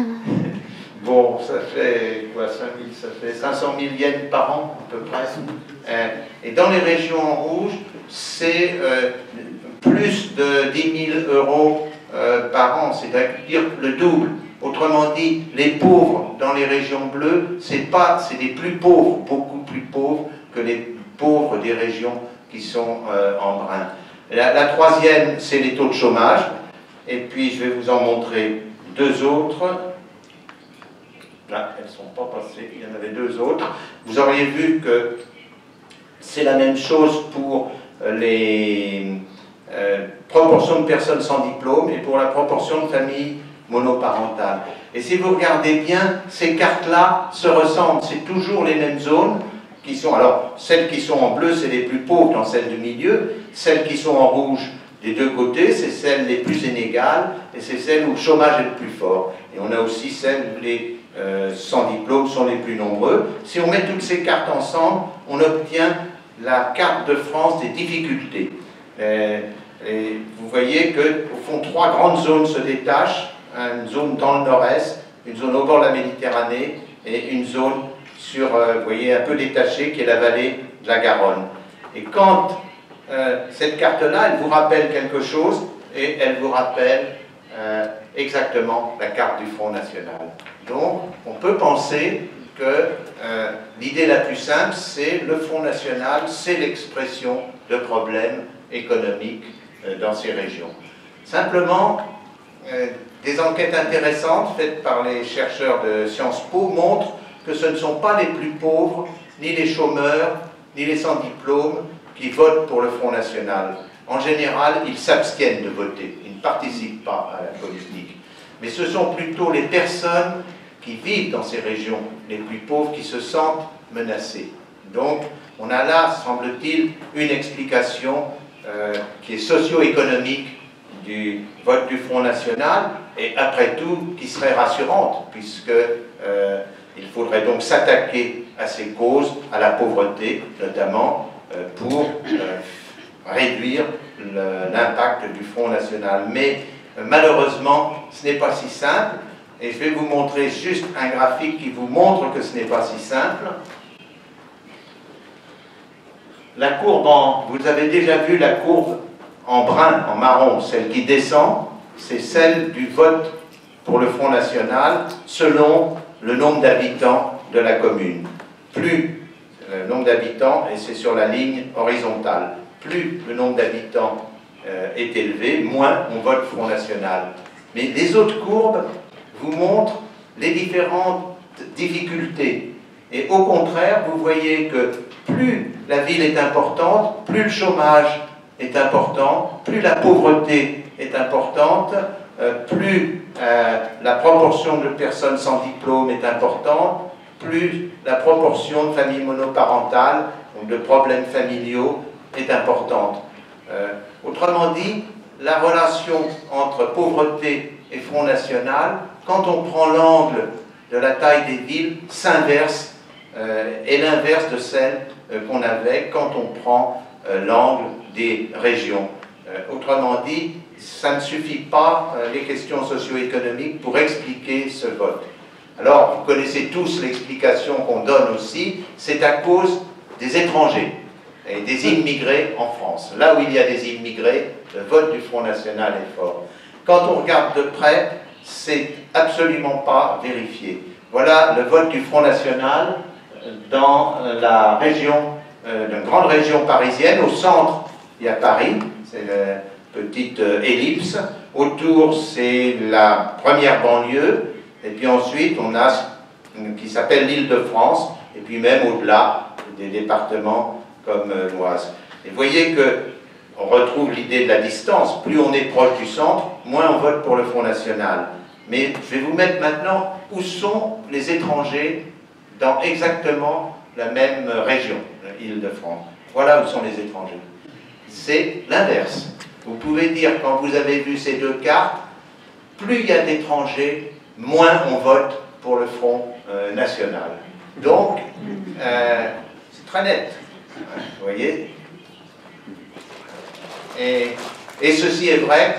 Bon, ça fait quoi, 5 000, ça fait 500 000 yens par an, à peu près. Et dans les régions en rouge, c'est plus de 10 000 euros par an, c'est-à-dire le double. Autrement dit, les pauvres dans les régions bleues, c'est des plus pauvres, beaucoup plus pauvres que les pauvres des régions qui sont en brun. La troisième, c'est les taux de chômage. Et puis, je vais vous en montrer deux autres. Là, elles ne sont pas passées, il y en avait deux autres. Vous auriez vu que c'est la même chose pour les proportions de personnes sans diplôme et pour la proportion de familles monoparentales. Et si vous regardez bien, ces cartes-là se ressemblent, c'est toujours les mêmes zones qui sont, alors celles qui sont en bleu, c'est les plus pauvres dans celles du milieu, celles qui sont en rouge des deux côtés, c'est celles les plus inégales, et c'est celles où le chômage est le plus fort. Et on a aussi celles où les sans diplôme sont les plus nombreux. Si on met toutes ces cartes ensemble, on obtient la carte de France des difficultés. Et vous voyez qu'au fond, trois grandes zones se détachent, une zone dans le nord-est, une zone au bord de la Méditerranée, et une zone sur, vous voyez, un peu détachée, qui est la vallée de la Garonne. Et quand cette carte-là, elle vous rappelle quelque chose, et elle vous rappelle exactement la carte du Front National. Donc, on peut penser que l'idée la plus simple, c'est le Front National, c'est l'expression de problèmes économiques dans ces régions. Simplement, des enquêtes intéressantes faites par les chercheurs de Sciences Po montrent que ce ne sont pas les plus pauvres, ni les chômeurs, ni les sans diplôme qui votent pour le Front National. En général, ils s'abstiennent de voter, ils ne participent pas à la politique. Mais ce sont plutôt les personnes qui vivent dans ces régions les plus pauvres qui se sentent menacées. Donc, on a là, semble-t-il, une explication qui est socio-économique du vote du Front National, et après tout, qui serait rassurante, puisque il faudrait donc s'attaquer à ces causes, à la pauvreté notamment, pour réduire l'impact du Front National. Mais malheureusement, ce n'est pas si simple, et je vais vous montrer juste un graphique qui vous montre que ce n'est pas si simple. La courbe vous avez déjà vu la courbe en brun, en marron, celle qui descend, c'est celle du vote pour le Front National selon le nombre d'habitants de la commune. Plus le nombre d'habitants, et c'est sur la ligne horizontale, plus le nombre d'habitants est élevé, moins on vote Front National. Mais les autres courbes vous montrent les différentes difficultés. Et au contraire, vous voyez que plus la ville est importante, plus le chômage est important, plus la pauvreté est importante, plus la proportion de personnes sans diplôme est importante, plus la proportion de familles monoparentales, donc de problèmes familiaux, est importante. Autrement dit, la relation entre pauvreté et Front National, quand on prend l'angle de la taille des villes, s'inverse, est l'inverse de celle qu'on avait quand on prend l'angle des régions. Autrement dit, ça ne suffit pas, les questions socio-économiques, pour expliquer ce vote. Alors, vous connaissez tous l'explication qu'on donne aussi, c'est à cause des étrangers et des immigrés en France. Là où il y a des immigrés, le vote du Front National est fort. Quand on regarde de près, c'est absolument pas vérifié. Voilà le vote du Front National dans la région, une grande région parisienne. Au centre, il y a Paris, c'est la petite ellipse. Autour, c'est la première banlieue. Et puis ensuite, on a ce qui s'appelle l'Île-de-France. Et puis même au-delà, des départements comme l'Oise. Et vous voyez qu'on retrouve l'idée de la distance. Plus on est proche du centre, moins on vote pour le Front National. Mais je vais vous mettre maintenant où sont les étrangers dans exactement la même région, l'Île-de-France. Voilà où sont les étrangers. C'est l'inverse. Vous pouvez dire, quand vous avez vu ces deux cartes, plus il y a d'étrangers, moins on vote pour le Front National. Donc, c'est très net. Vous voyez? Et ceci est vrai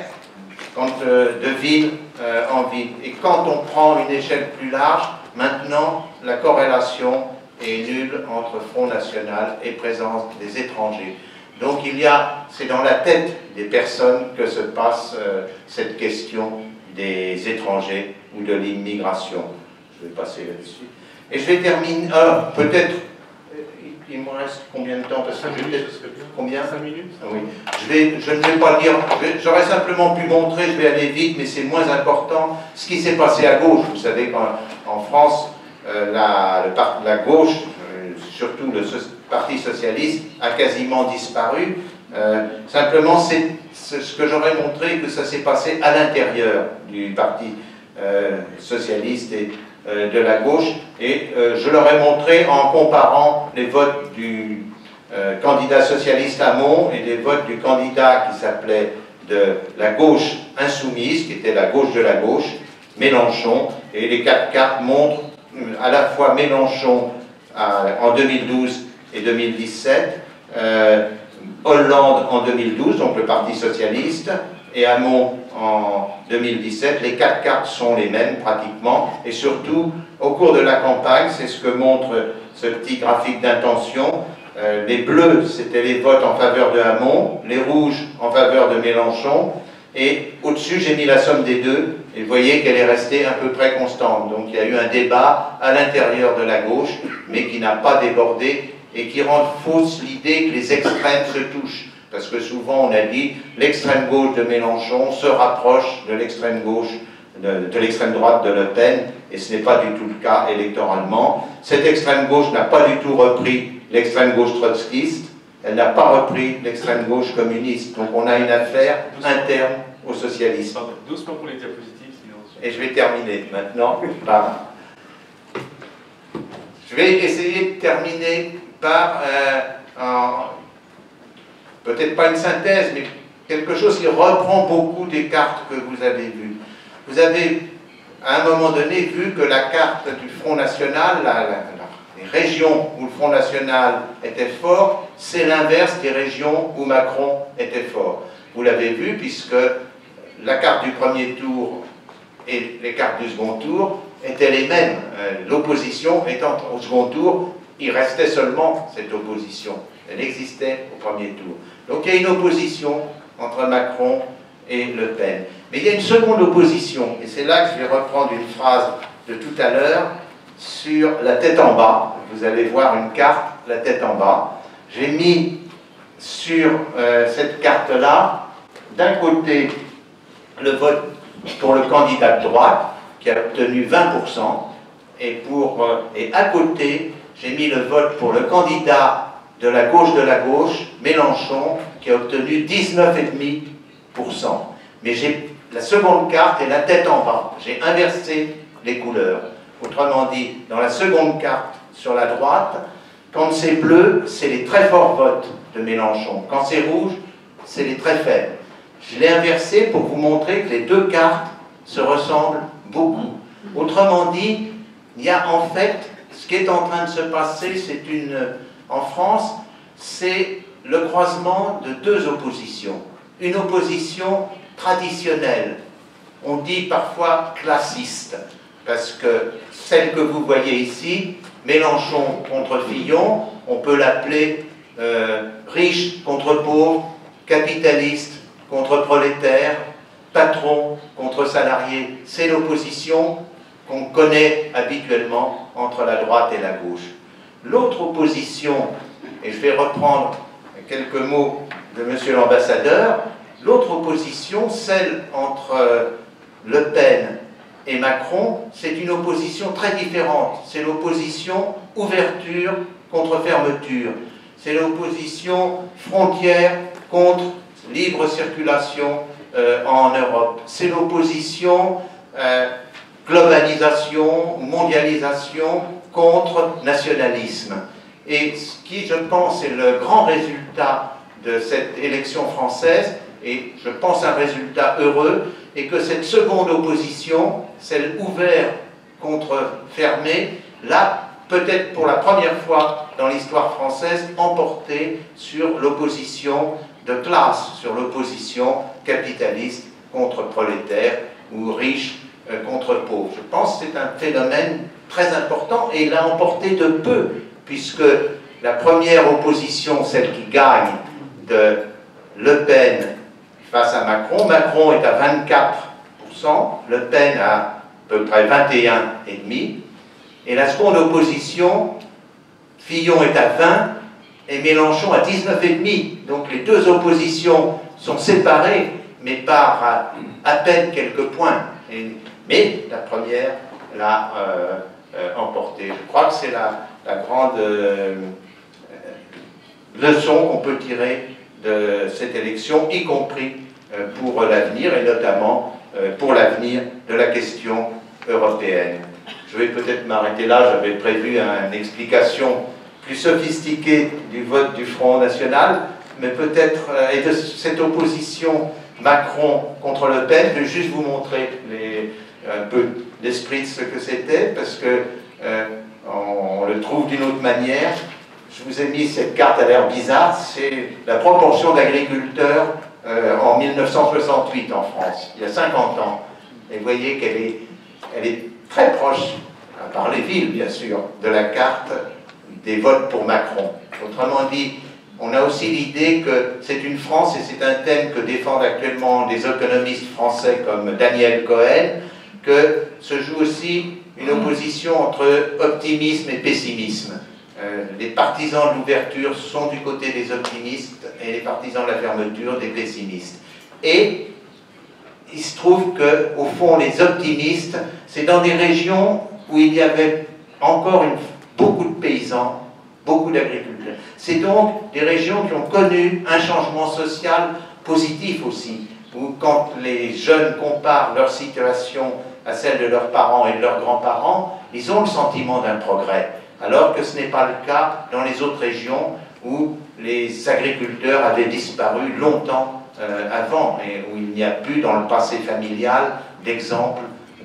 de ville en ville. Et quand on prend une échelle plus large, maintenant, la corrélation est nulle entre Front National et présence des étrangers. Donc c'est dans la tête des personnes que se passe cette question des étrangers ou de l'immigration. Je vais passer là-dessus. Et je vais terminer, peut-être, il me reste combien de temps? Parce que
5 minutes,
combien? 5
minutes?
Oui. Je ne vais pas dire, j'aurais simplement pu montrer, je vais aller vite, mais c'est moins important, ce qui s'est passé à gauche. Vous savez qu'en France, la gauche, surtout le Parti socialiste, a quasiment disparu. Simplement, c'est ce que j'aurais montré, que ça s'est passé à l'intérieur du Parti socialiste et de la gauche, et je leur ai montré en comparant les votes du candidat socialiste Hamon et les votes du candidat qui s'appelait de la gauche insoumise, qui était la gauche de la gauche, Mélenchon, et les 4 cartes montrent à la fois Mélenchon en 2012 et 2017, Hollande en 2012, donc le Parti socialiste, et Hamon en 2017, les 4 cartes sont les mêmes pratiquement, et surtout au cours de la campagne, c'est ce que montre ce petit graphique d'intention. Les bleus, c'était les votes en faveur de Hamon, les rouges en faveur de Mélenchon, et au-dessus j'ai mis la somme des deux, et vous voyez qu'elle est restée à peu près constante. Donc il y a eu un débat à l'intérieur de la gauche, mais qui n'a pas débordé, et qui rend fausse l'idée que les extrêmes se touchent. Parce que souvent on a dit l'extrême gauche de Mélenchon se rapproche de l'extrême gauche, de l'extrême droite de Le Pen, et ce n'est pas du tout le cas électoralement. Cette extrême gauche n'a pas du tout repris l'extrême gauche trotskiste, elle n'a pas repris l'extrême gauche communiste. Donc on a une affaire interne au socialisme.
Doucement pour les diapositives, sinon...
Et je vais terminer maintenant par... Je vais essayer de terminer par... peut-être pas une synthèse, mais quelque chose qui reprend beaucoup des cartes que vous avez vues. Vous avez, à un moment donné, vu que la carte du Front National, les régions où le Front National était fort, c'est l'inverse des régions où Macron était fort. Vous l'avez vu, puisque la carte du premier tour et les cartes du second tour étaient les mêmes. L'opposition étant au second tour, il restait seulement cette opposition. Elle existait au premier tour. Donc il y a une opposition entre Macron et Le Pen. Mais il y a une seconde opposition, et c'est là que je vais reprendre une phrase de tout à l'heure, sur la tête en bas. Vous allez voir une carte, la tête en bas. J'ai mis sur cette carte-là, d'un côté, le vote pour le candidat de droite, qui a obtenu 20%, et à côté, j'ai mis le vote pour le candidat de la gauche, Mélenchon, qui a obtenu 19,5%. Mais la seconde carte est la tête en bas. J'ai inversé les couleurs. Autrement dit, dans la seconde carte sur la droite, quand c'est bleu, c'est les très forts votes de Mélenchon. Quand c'est rouge, c'est les très faibles. Je l'ai inversé pour vous montrer que les deux cartes se ressemblent beaucoup. Autrement dit, il y a en fait, ce qui est en train de se passer, en France, c'est le croisement de deux oppositions. Une opposition traditionnelle, on dit parfois classiste, parce que celle que vous voyez ici, Mélenchon contre Fillon, on peut l'appeler riche contre pauvre, capitaliste contre prolétaire, patron contre salarié. C'est l'opposition qu'on connaît habituellement entre la droite et la gauche. L'autre opposition, et je vais reprendre quelques mots de Monsieur l'ambassadeur, l'autre opposition, celle entre Le Pen et Macron, c'est une opposition très différente. C'est l'opposition ouverture contre fermeture. C'est l'opposition frontière contre libre circulation en Europe. C'est l'opposition globalisation, mondialisation contre nationalisme. Et ce qui, je pense, est le grand résultat de cette élection française, et je pense un résultat heureux, et que cette seconde opposition, celle ouverte contre fermée, là, peut-être pour la première fois dans l'histoire française, emportée sur l'opposition de classe, sur l'opposition capitaliste contre prolétaire ou riche contre pauvre. Je pense que c'est un phénomène très important et il l'a emporté de peu, puisque la première opposition, celle qui gagne de Le Pen face à Macron, Macron est à 24%, Le Pen à peu près 21,5%, et la seconde opposition, Fillon est à 20% et Mélenchon à 19,5%. Donc les deux oppositions sont séparées, mais par à peine quelques points. Mais la première l'a emporté. Je crois que c'est la grande leçon qu'on peut tirer de cette élection, y compris pour l'avenir, et notamment pour l'avenir de la question européenne. Je vais peut-être m'arrêter là, j'avais prévu une explication plus sophistiquée du vote du Front National, mais peut-être, et de cette opposition Macron contre Le Pen, je vais juste vous montrer un peu l'esprit de ce que c'était, parce que on le trouve d'une autre manière. Je vous ai mis cette carte à l'air bizarre, c'est la proportion d'agriculteurs en 1968 en France, il y a 50 ans. Et vous voyez qu'elle est très proche, à part les villes bien sûr, de la carte des votes pour Macron. Autrement dit, on a aussi l'idée que c'est une France, et c'est un thème que défendent actuellement des économistes français comme Daniel Cohen, que se joue aussi une opposition entre optimisme et pessimisme. Les partisans de l'ouverture sont du côté des optimistes et les partisans de la fermeture des pessimistes. Et il se trouve qu'au fond, les optimistes, c'est dans des régions où il y avait encore beaucoup de paysans, beaucoup d'agriculteurs. C'est donc des régions qui ont connu un changement social positif aussi, où quand les jeunes comparent leur situation à celle de leurs parents et de leurs grands-parents, ils ont le sentiment d'un progrès, alors que ce n'est pas le cas dans les autres régions où les agriculteurs avaient disparu longtemps avant, et où il n'y a plus dans le passé familial d'exemple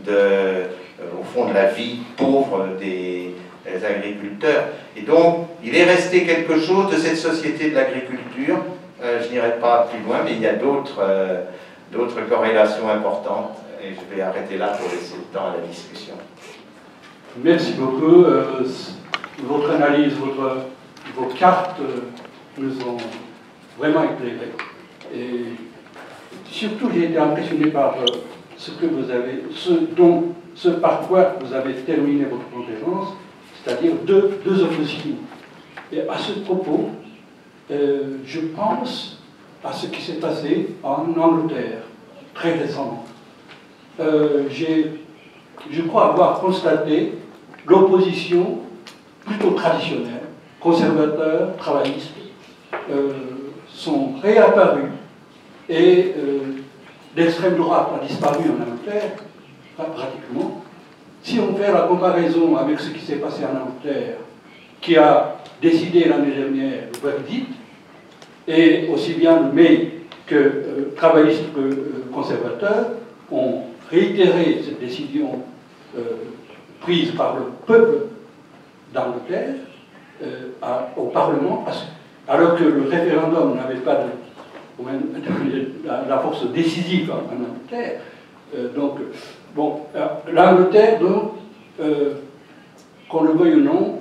au fond de la vie pauvre des agriculteurs. Et donc, il est resté quelque chose de cette société de l'agriculture. Je n'irai pas plus loin, mais il y a d'autres corrélations importantes, et je vais arrêter là pour laisser le temps à la discussion.
Merci beaucoup. Votre analyse, vos cartes nous ont vraiment éclairés. Et surtout, j'ai été impressionné par ce par quoi vous avez terminé votre conférence, c'est-à-dire deux oppositions. Et à ce propos, je pense à ce qui s'est passé en Angleterre, très récemment. Je crois avoir constaté l'opposition plutôt traditionnelle, conservateurs, travaillistes, sont réapparus et l'extrême droite a disparu en Angleterre, pratiquement. Si on fait la comparaison avec ce qui s'est passé en Angleterre, qui a décidé l'année dernière le Brexit, et aussi bien le May que travaillistes que conservateurs ont réitéré cette décision prise par le peuple d'Angleterre au Parlement, alors que le référendum n'avait pas la force décisive en Angleterre. L'Angleterre, donc, qu'on le veuille ou non,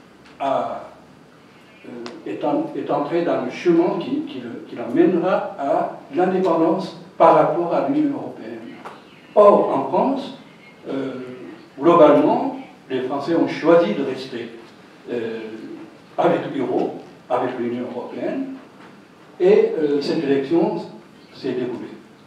est entrée dans le chemin qui l'amènera à l'indépendance par rapport à l'Union européenne. Or, en France, globalement, les Français ont choisi de rester. avec l'euro, avec l'Union européenne, et cette élection s'est déroulée.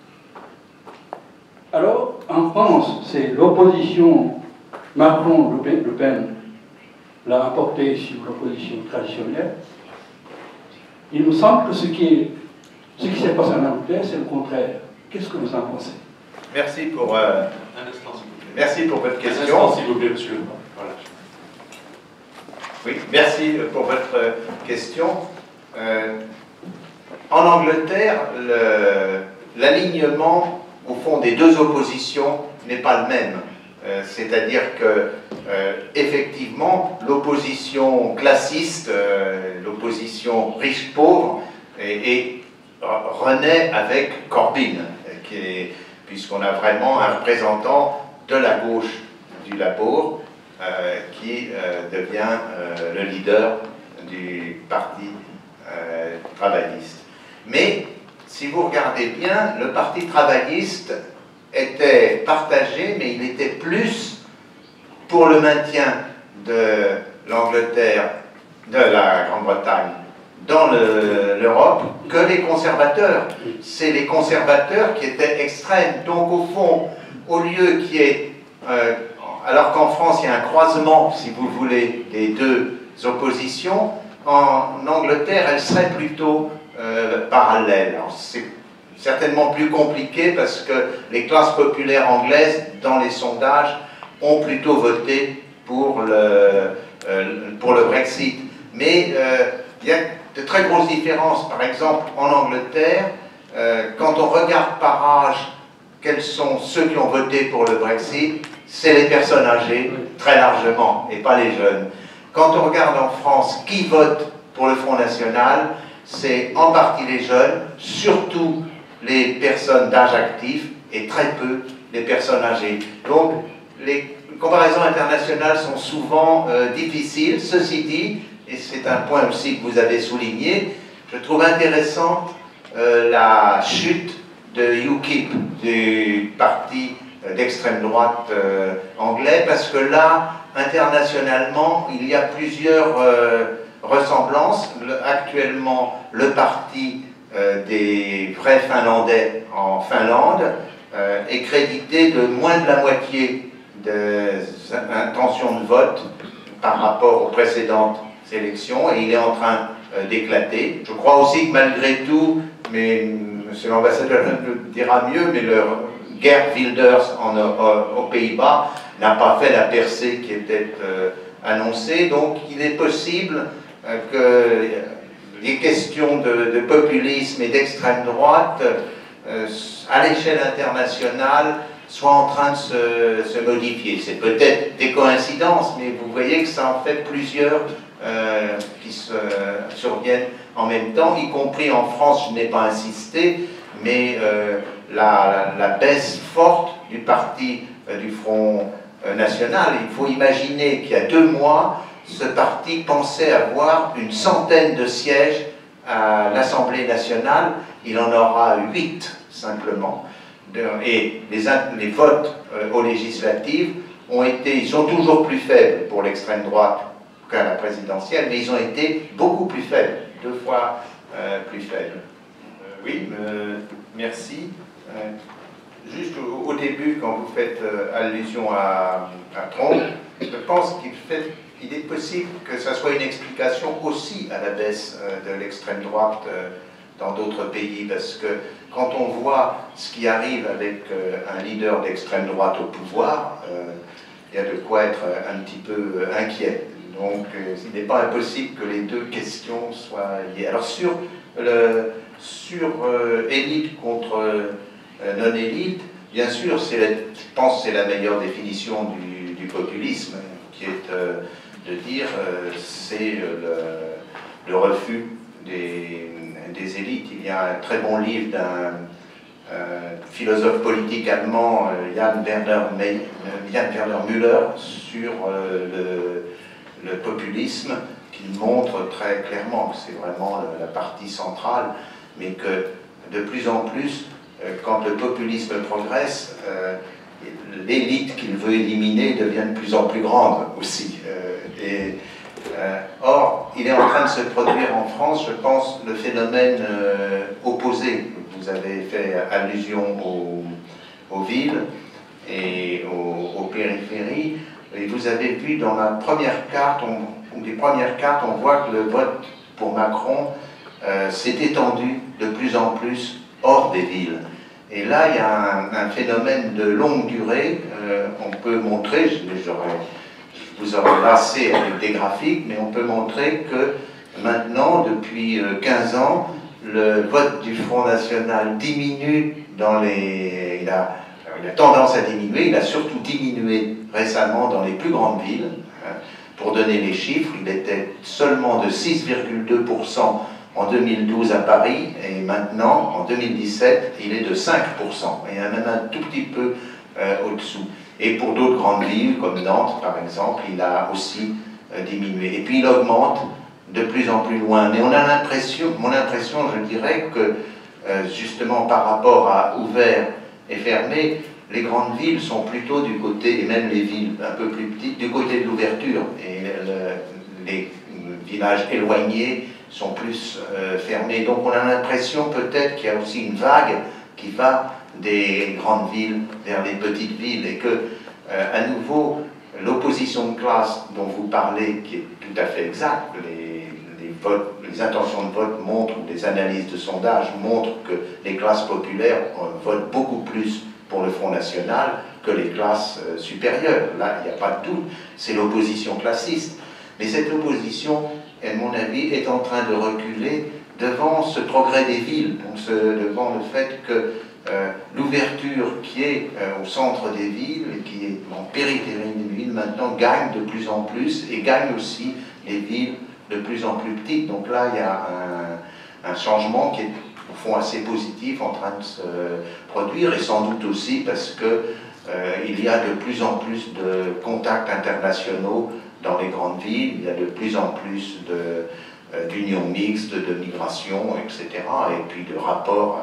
Alors, en France, c'est l'opposition Macron-Le Pen l'a emporté sur l'opposition traditionnelle. Il nous semble que ce qui s'est passé en Angleterre, c'est le contraire. Qu'est-ce que vous en pensez?
Merci pour,
Un instant, s'il vous plaît.
merci pour votre question.
Un instant, s'il vous plaît, monsieur. Voilà.
Oui, merci pour votre question. En Angleterre, l'alignement, au fond, des deux oppositions n'est pas le même. C'est-à-dire que, effectivement, l'opposition classiste, l'opposition riche-pauvre, renaît avec Corbyn, puisqu'on a vraiment un représentant de la gauche du Labour qui devient le leader du parti travailliste. Mais, si vous regardez bien, le parti travailliste était partagé, mais il était plus pour le maintien de l'Angleterre, de la Grande-Bretagne, dans l'Europe, que les conservateurs. C'est les conservateurs qui étaient extrêmes. Donc, au fond, au lieu qu'il y ait... alors qu'en France, il y a un croisement, si vous voulez, des deux oppositions, en Angleterre, elle serait plutôt parallèle. C'est certainement plus compliqué parce que les classes populaires anglaises, dans les sondages, ont plutôt voté pour le Brexit. Mais il y a de très grosses différences. Par exemple, en Angleterre, quand on regarde par âge quels sont ceux qui ont voté pour le Brexit, c'est les personnes âgées, très largement, et pas les jeunes. Quand on regarde en France qui vote pour le Front National, c'est en partie les jeunes, surtout les personnes d'âge actif, et très peu les personnes âgées. Donc, les comparaisons internationales sont souvent difficiles. Ceci dit, et c'est un point aussi que vous avez souligné, je trouve intéressante la chute de UKIP, du parti d'extrême droite anglais, parce que là, internationalement, il y a plusieurs ressemblances. Actuellement, le parti des vrais Finlandais en Finlande est crédité de moins de la moitié des intentions de vote par rapport aux précédentes élections, et il est en train d'éclater. Je crois aussi que malgré tout, mais M. l'ambassadeur le dira mieux, mais le Geert Wilders aux Pays-Bas n'a pas fait la percée qui était annoncée. Donc il est possible que les questions de populisme et d'extrême droite à l'échelle internationale soient en train de se modifier. C'est peut-être des coïncidences, mais vous voyez que ça en fait plusieurs qui surviennent en même temps, y compris en France. Je n'ai pas insisté, mais la baisse forte du parti du Front National. Il faut imaginer qu'il y a 2 mois, ce parti pensait avoir une centaine de sièges à l'Assemblée nationale. Il en aura 8 simplement. Et les votes aux législatives ils sont toujours plus faibles pour l'extrême droite qu'à la présidentielle, mais ils ont été beaucoup plus faibles, 2 fois plus faibles. Oui, merci. Juste au début, quand vous faites allusion à Trump, je pense qu'il est possible que ça soit une explication aussi à la baisse de l'extrême droite dans d'autres pays, parce que quand on voit ce qui arrive avec un leader d'extrême droite au pouvoir, il y a de quoi être un petit peu inquiet. Donc il n'est pas impossible que les deux questions soient liées. Alors sur élite contre non-élite, bien sûr, je pense que c'est la meilleure définition du populisme, qui est de dire c'est le refus des élites. Il y a un très bon livre d'un philosophe politique allemand, Jan Werner Müller, sur le populisme, qui montre très clairement que c'est vraiment la partie centrale, mais que de plus en plus, quand le populisme progresse, l'élite qu'il veut éliminer devient de plus en plus grande aussi. Et Or, il est en train de se produire en France, je pense, le phénomène opposé. Vous avez fait allusion aux villes et aux périphéries. Et vous avez vu dans la première carte, des premières cartes, on voit que le vote pour Macron s'est étendu de plus en plus hors des villes. Et là, il y a un phénomène de longue durée. On peut montrer, je vous aurais lassé avec des graphiques, mais on peut montrer que maintenant, depuis 15 ans, le vote du Front National diminue dans les... Il a tendance à diminuer, il a surtout diminué récemment dans les plus grandes villes. Pour donner les chiffres, il était seulement de 6,2% en 2012 à Paris, et maintenant, en 2017, il est de 5%. Il y a même un tout petit peu au-dessous. Et pour d'autres grandes villes, comme Nantes par exemple, il a aussi diminué. Et puis il augmente de plus en plus loin. Mais on a l'impression, mon impression, je dirais que justement par rapport à ouvert et fermé, les grandes villes sont plutôt du côté, et même les villes un peu plus petites, du côté de l'ouverture. Et les villages éloignés sont plus fermés. Donc on a l'impression peut-être qu'il y a aussi une vague qui va des grandes villes vers les petites villes, et que, à nouveau, l'opposition de classe dont vous parlez, qui est tout à fait exacte, les intentions de vote montrent, ou les analyses de sondage montrent que les classes populaires votent beaucoup plus pour le Front National que les classes supérieures. Là, il n'y a pas de doute, c'est l'opposition classiste. Mais cette opposition, à mon avis, est en train de reculer devant ce progrès des villes, donc devant le fait que l'ouverture qui est au centre des villes et qui est en périphérie des villes maintenant gagne de plus en plus, et gagne aussi les villes de plus en plus petites. Donc là, il y a un changement qui est au fond assez positif en train de se produire, et sans doute aussi parce que il y a de plus en plus de contacts internationaux dans les grandes villes, il y a de plus en plus d'unions mixtes, de migration, etc., et puis de rapports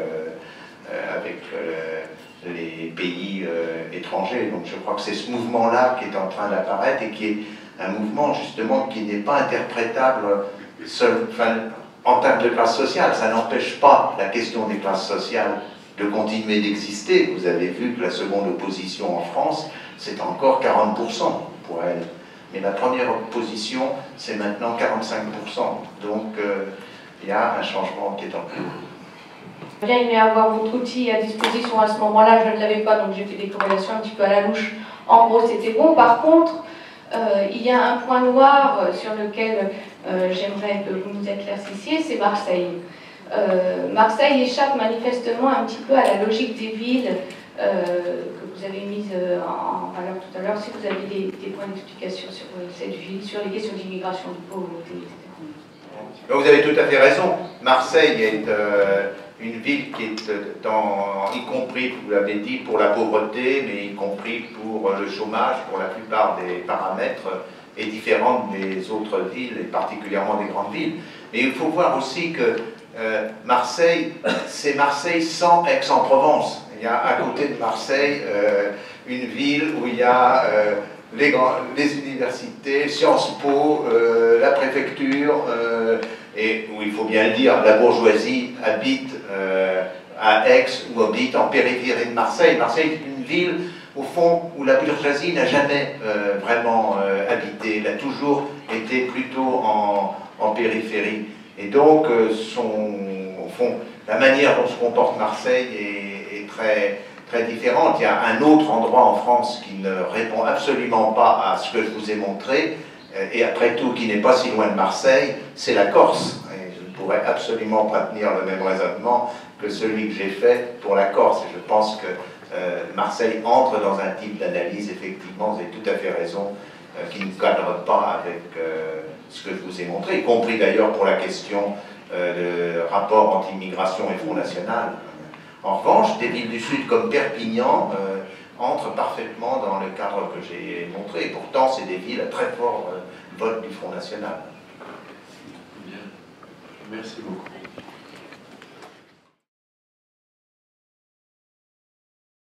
avec les pays étrangers. Donc je crois que c'est ce mouvement-là qui est en train d'apparaître, et qui est un mouvement justement qui n'est pas interprétable seul, en termes de classe sociale. Ça n'empêche pas la question des classes sociales de continuer d'exister. Vous avez vu que la seconde opposition en France, c'est encore 40% pour elle. Mais la première opposition, c'est maintenant 45%. Donc il y a un changement qui est en cours.
Bien aimé avoir votre outil à disposition à ce moment-là, je ne l'avais pas, donc j'ai fait des corrélations un petit peu à la louche. En gros, c'était bon. Par contre, il y a un point noir sur lequel j'aimerais que vous nous éclaircissiez, c'est Marseille. Marseille échappe manifestement un petit peu à la logique des villes que vous avez mise en valeur tout à l'heure. Si vous avez des points d'explication sur cette ville, sur les questions d'immigration, de pauvreté, etc.
Vous avez tout à fait raison. Marseille est une ville qui est, y compris, vous l'avez dit, pour la pauvreté, mais y compris pour le chômage, pour la plupart des paramètres, est différente des autres villes, et particulièrement des grandes villes. Mais il faut voir aussi que Marseille, c'est Marseille sans Aix-en-Provence. Il y a à côté de Marseille une ville où il y a les universités, Sciences Po, la préfecture, et où il faut bien le dire, la bourgeoisie habite à Aix ou habite en périphérie de Marseille. Marseille est une ville, au fond, où la bourgeoisie n'a jamais vraiment habité. Elle a toujours été plutôt en périphérie. Et donc, au fond, la manière dont se comporte Marseille est très, très différente. Il y a un autre endroit en France qui ne répond absolument pas à ce que je vous ai montré, et après tout, qui n'est pas si loin de Marseille, c'est la Corse. Et je ne pourrais absolument pas tenir le même raisonnement que celui que j'ai fait pour la Corse. Et je pense que Marseille entre dans un type d'analyse, effectivement, vous avez tout à fait raison, qui ne cadre pas avec ce que je vous ai montré, y compris d'ailleurs pour la question de rapport entre immigration et Front National. En revanche, des villes du Sud comme Perpignan entrent parfaitement dans le cadre que j'ai montré. Et pourtant, c'est des villes à très fort vote du Front National.
Bien. Merci beaucoup.